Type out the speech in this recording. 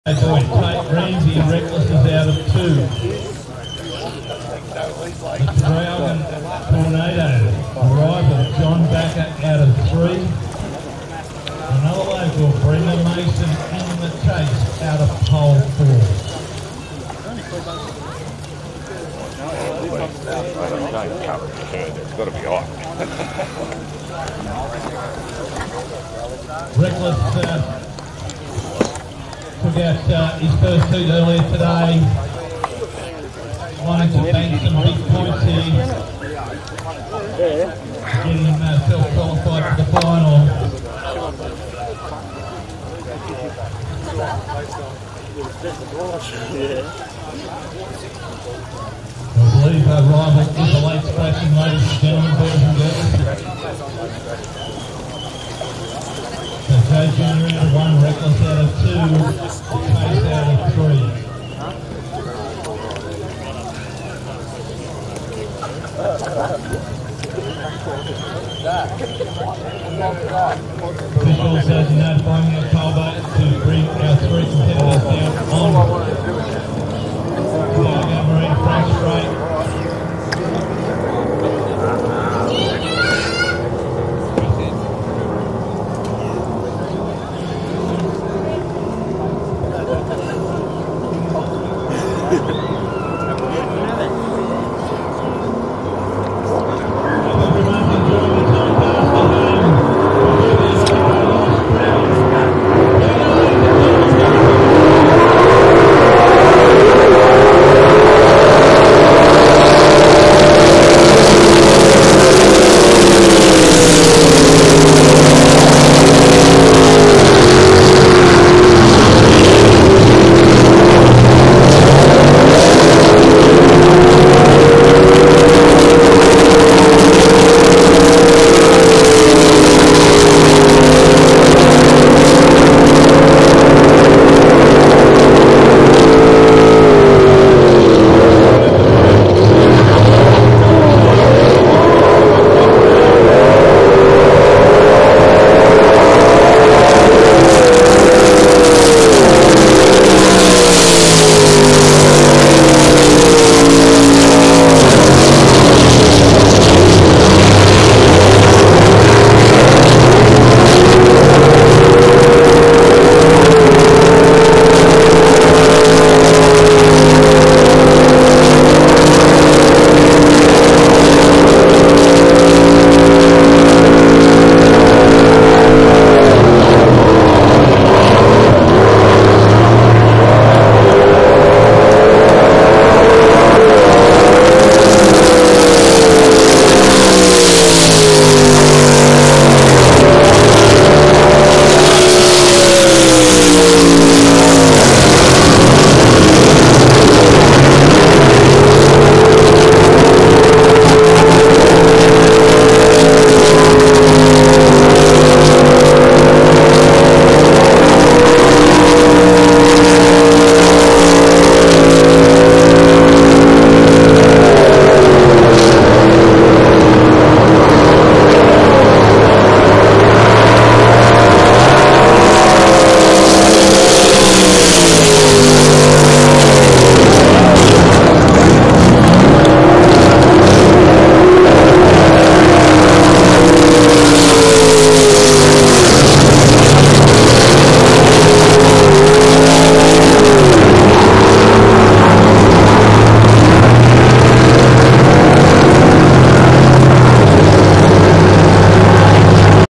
Boy, Tate Ramsey, Reckless is out of 2. The Traralgon Tornado, arrival, John Backer out of 3. Another local, Brenda Mason in the chase out of pole 4. It's got to be hot. Reckless took out his first heat earlier today, wanting to bank some big points here, getting himself qualified for the final. I believe rival is a late scratching, ladies and gentlemen, boys and girls. So Joe Jr. out of 1, Reckless out of 2, Chase out of 3. Officials notifying our toll boat to bring our 3 competitors down on Tiago Marine Frank Strait. Ha ha ha.